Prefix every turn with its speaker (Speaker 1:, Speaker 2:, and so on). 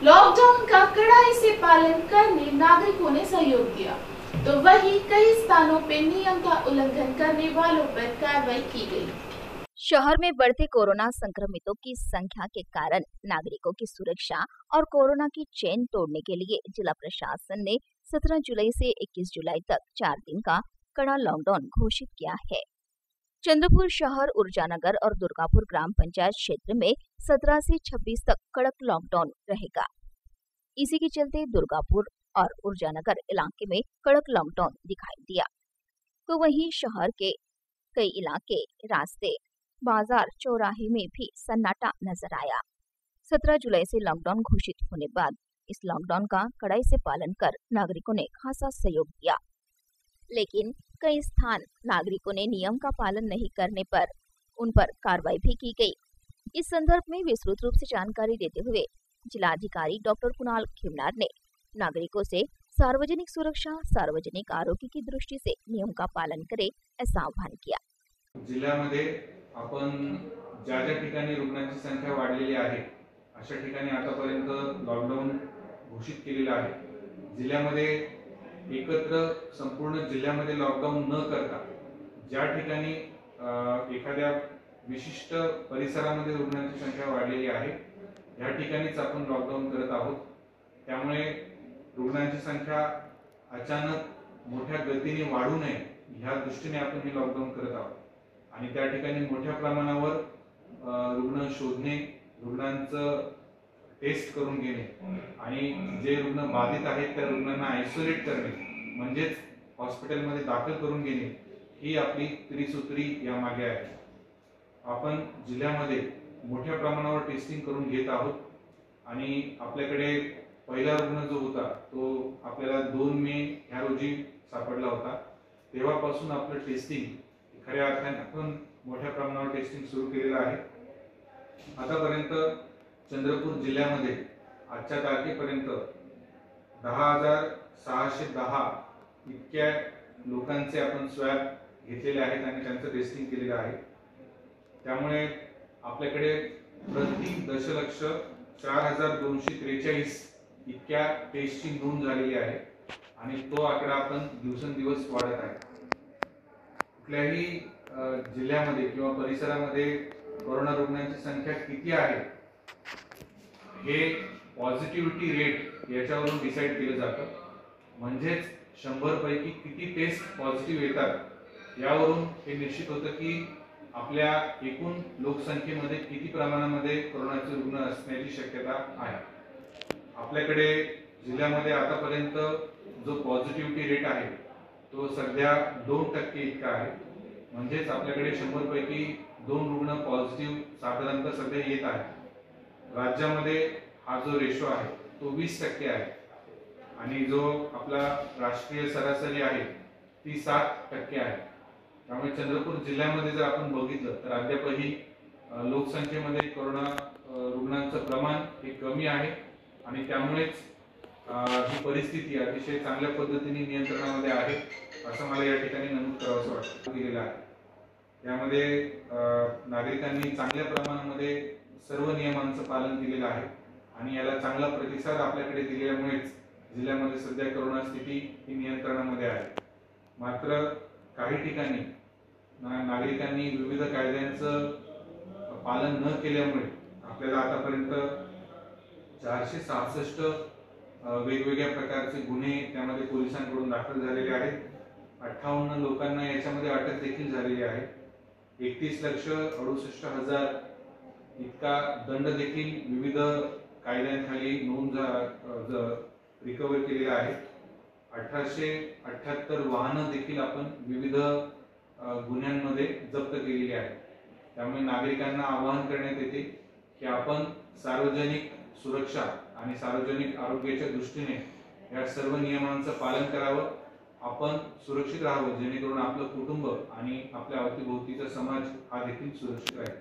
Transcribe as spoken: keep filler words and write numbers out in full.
Speaker 1: Lockdown का कड़ाई से पालन करने नागरिकों ने सहयोग दिया, तो वहीं कई स्थानों पर नियम का उल्लंघन करने वालों पर कार्रवाई की गई।
Speaker 2: शहर में बढ़ते कोरोना संक्रमितों की संख्या के कारण नागरिकों की सुरक्षा और कोरोना की चेन तोड़ने के लिए जिला प्रशासन ने सत्रह जुलाई से इक्कीस जुलाई तक चार दिन का कड़ा लॉकडाउन घोषित किया है। चंद्रपुर शहर, ऊर्जानगर और दुर्गापुर ग्राम पंचायत क्षेत्र में सत्रह से छब्बीस तक कड़क लॉकडाउन रहेगा। इसी के चलते दुर्गापुर और ऊर्जानगर इलाके में कड़क लॉकडाउन दिखाई दिया, तो वहीं शहर के कई इलाके, रास्ते, बाजार, चौराहे में भी सन्नाटा नजर आया। सत्रह जुलाई से लॉकडाउन घोषित होने बाद इस लॉकडाउन का कड़ाई से पालन कर नागरिकों ने खासा सहयोग दिया, लेकिन कई स्थान नागरिकों ने नियम का पालन नहीं करने पर उन पर कार्रवाई भी की गई। इस संदर्भ में विस्तृत रूप से जानकारी देते हुए जिलाधिकारी डॉक्टर कुणाल खिमनार ने नागरिकों से सार्वजनिक सुरक्षा, सार्वजनिक आरोग्य की दृष्टी से नियम का पालन करे ऐसा आवाहन किया।
Speaker 3: जिल्ह्यामध्ये आपण ज्या ज्या ठिकाणी रुग्णांची संख्या वाढलेली आहे अशा ठिकाणी आतापर्यंत लॉकडाऊन घोषित केलेला आहे। जिल्ह्यामध्ये एकत्र संपूर्ण जिल्ह्यामध्ये लॉकडाऊन न करता ज्या ठिकाणी एखाद्या विशिष्ट परिसरामध्ये रुग्णांची संख्या वाढलेली आहे या ठिकाणीच आपण लॉकडाऊन करत आहोत। त्यामुळे रुग्णांची संख्या अचानक मोठ्या गतीने वाढू नये ह्या दृष्टीने आपण हे लॉकडाऊन करत आहोत आणि त्या ठिकाणी मोठ्या प्रमाणावर रुग्ण शोधणे, रुग्णांचं टेस्ट करून घेणे आणि जे रुग्ण बाधित आहेत त्या रुग्णांना आयसोलेट करणे म्हणजेच हॉस्पिटलमध्ये दाखल करून घेणे ही आपली त्रिसूत्री यामागे आहे। आपण जिल्ह्यामध्ये मोठ्या प्रमाणावर टेस्टिंग करून घेत आहोत आणि आपल्याकडे पहिला रुग्ण जो होता तो आपल्याला दोन मे ह्या रोजी सापडला होता। तेव्हापासून आपलं टेस्टिंग खऱ्या अर्थाने आपण मोठ्या प्रमाणावर टेस्टिंग सुरू केलेलं आहे। आतापर्यंत चंद्रपूर जिल्ह्यामध्ये आजच्या तारखेपर्यंत दहा हजार सहाशे दहा इतक्या लोकांचे आपण स्वॅब घेतलेले आहेत आणि त्यांचं टेस्टिंग केलेलं आहे। त्यामुळे आपल्याकडे प्रति दशलक्ष चार हजार दोनशे त्रेचाळीस इतक्या टेस्टची नोंद झालेली आहे आणि तो आकडा आपण दिवसेंदिवस वाढत आहे। कुठल्याही जिल्ह्यामध्ये किंवा परिसरामध्ये कोरोना रुग्णांची संख्या किती आहे हे पॉझिटिव्हिटी रेट याच्यावरून डिसाइड केलं जातं। म्हणजेच शंभर पैकी किती टेस्ट पॉझिटिव्ह येतात यावरून हे निश्चित होतं की आपल्या एकूण लोकसंख्येमध्ये किती प्रमाणामध्ये कोरोनाचे रुग्ण असण्याची शक्यता आहे। आपल्याकडे जिल्ह्यामध्ये आतापर्यंत जो पॉझिटिव्हिटी रेट आहे तो सध्या दोन टक्के इतका आहे। म्हणजेच आपल्याकडे शंभर पैकी दोन रुग्ण पॉझिटिव्ह साधारणतः सध्या येत आहेत। राज्यामध्ये हा जो रेशो आहे तो वीस टक्के आहे आणि जो आपला राष्ट्रीय सरासरी आहे ती सात टक्के आहे। त्यामुळे चंद्रपूर जिल्ह्यामध्ये जर आपण बघितलं तर अद्यापही लोकसंख्येमध्ये कोरोना रुग्णांचं प्रमाण हे कमी आहे आणि त्यामुळेच ही परिस्थिती अतिशय चांगल्या पद्धतीने नियंत्रणामध्ये आहे असं मला या ठिकाणी नमूद करावंसं वाटतं गेलेलं आहे। यामध्ये नागरिकांनी चांगल्या प्रमाणामध्ये सर्व नियमांचं पालन केलेलं आहे आणि याला चांगला प्रतिसाद आपल्याकडे दिल्यामुळेच जिल्ह्यामध्ये सध्या कोरोना स्थिती ही नियंत्रणामध्ये आहे। मात्र काही ठिकाणी नागरिकांनी विविध कायद्यांचं पालन न केल्यामुळे आपल्याला आतापर्यंत चारशे सहासष्ट वेगवेगळ्या प्रकारचे गुन्हे त्यामध्ये पोलिसांकडून दाखल झालेले आहेत। अठ्ठावन्न लोकांना याच्यामध्ये अटक देखील झालेली आहे। एकतीस लक्ष अडुसष्ट हजार इतका दंड देखील विविध कायद्यांखाली नोंद रिकव्हर केलेला आहे। अठराशे अठ्याहत्तर वाहनं देखील आपण विविध गुन्ह्यांमध्ये जप्त केलेली आहेत। त्यामुळे नागरिकांना आवाहन करण्यात येते की आपण सार्वजनिक सुरक्षा आणि सार्वजनिक आरोग्याच्या दृष्टीने या सर्व नियमांचं पालन करावं, आपण सुरक्षित राहावं जेणेकरून आपलं कुटुंब आणि आपल्या अवतीभोवतीचा समाज हा देखील सुरक्षित राहील।